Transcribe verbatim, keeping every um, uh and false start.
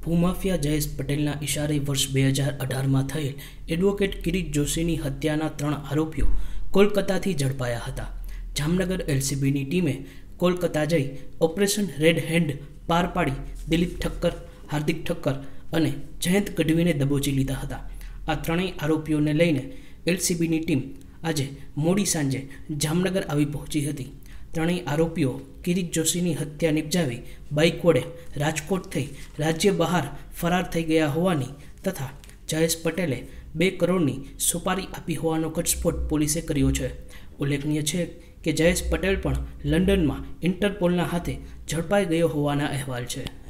ભૂમાફિયા જયેશ પટેલના ઇશારે વર્ષ બે હજાર અઢારમાં થયેલ એડવોકેટ કિરીટ જોશીની હત્યાના ત્રણ આરોપીઓ કોલકાતાથી ઝડપાયા હતા. જામનગર એલસીબીની ટીમે કોલકાતા જઈ ઓપરેશન રેડ હેન્ડ પાર પાડી દિલીપ ઠક્કર, હાર્દિક ઠક્કર અને જયંત ગઢવીને દબોચી લીધા હતા. આ ત્રણેય આરોપીઓને લઈને એલસીબીની ટીમ આજે મોડી સાંજે જામનગર આવી પહોંચી હતી. ત્રણેય આરોપીઓ કિરીટ જોશીની હત્યા નિપજાવી બાઇક વડે રાજકોટ થઈ રાજ્ય બહાર ફરાર થઈ ગયા હોવાની તથા જયેશ પટેલે બે કરોડની સોપારી આપી હોવાનો ઘટસ્ફોટ પોલીસે કર્યો છે. ઉલ્લેખનીય છે કે જયેશ પટેલ પણ લંડનમાં ઇન્ટરપોલના હાથે ઝડપાઈ ગયો હોવાના અહેવાલ છે.